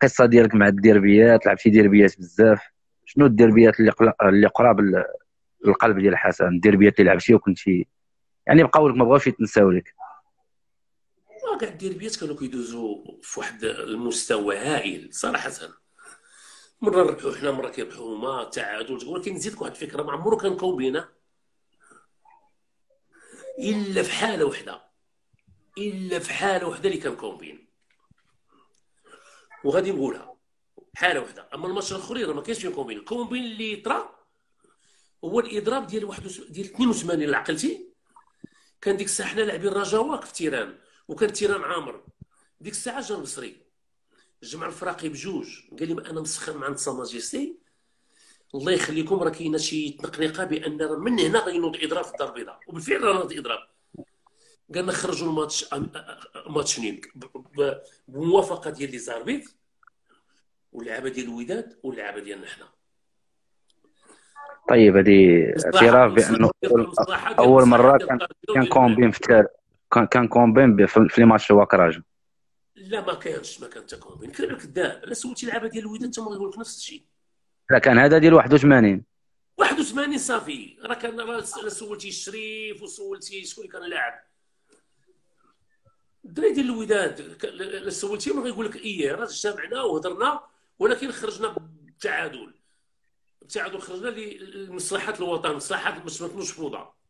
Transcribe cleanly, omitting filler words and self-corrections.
القصه ديالك مع الديربيات؟ لعبتي ديربيات بزاف، شنو الديربيات اللي قراب للقلب ديال حسن؟ الديربيات اللي لعبتي وكنتي يعني بقاو لك ما بغاوش يتنساو لك؟ كاع الديربيات كانوا كيدوزوا في واحد المستوى هائل صراحه. مره نربحوا حنا، مره كيربحوا هما، تعادل. ولكن نزيدك واحد الفكره، ما عمرو كان كومبينه الا في حاله وحده، الا في حاله وحده اللي كان كومبين، وغادي نقولها حاله وحده. اما الماتش الاخرين راه ما كاينش فيه كومبين. الكومبين اللي طرا هو الاضراب ديال ديال 82 اللي عقلتي. كان ديك الساعه حنا لاعبين رجاواك في تيران، وكان تيران عامر. ديك الساعه جا المصري جمع الفراقي بجوج، قال لي انا مسخن مع نتصا ماجيستي، الله يخليكم راه كاينه شي تنقنيقه بان من هنا غينوض اضراب في الدار البيضاء. وبالفعل راه نوض اضراب. قال نخرجوا الماتش ماتش نين بموافقه ديال لي زاربيت واللعابه ديال الوداد واللعابه ديالنا حنا. طيب هذه مصلحه اعتراف بانه مصلحه ديال المصلحه ديال اول المصلحه مره ديال كان الدار البيضاء كان وديال المغرب. كومبين في التاريخ، كان كومبين في لي ماتش وكراج. لا ما كانش، ما كان تكون كذاب كذاب. لا سولتي لعابه ديال الوداد تما غيقول لك نفس الشيء. لا كان هذا ديال 81. 81 صافي. راه كان سولتي الشريف وسولتي شكون اللي كان لاعب الدراري ديال الوداد، سولتيهم غيقول لك ايه راه اجتمعنا وهضرنا، ولكن خرجنا بتعادل. خرجنا لمصلحه الوطن، مصلحه باش ما نكونوش فوضى.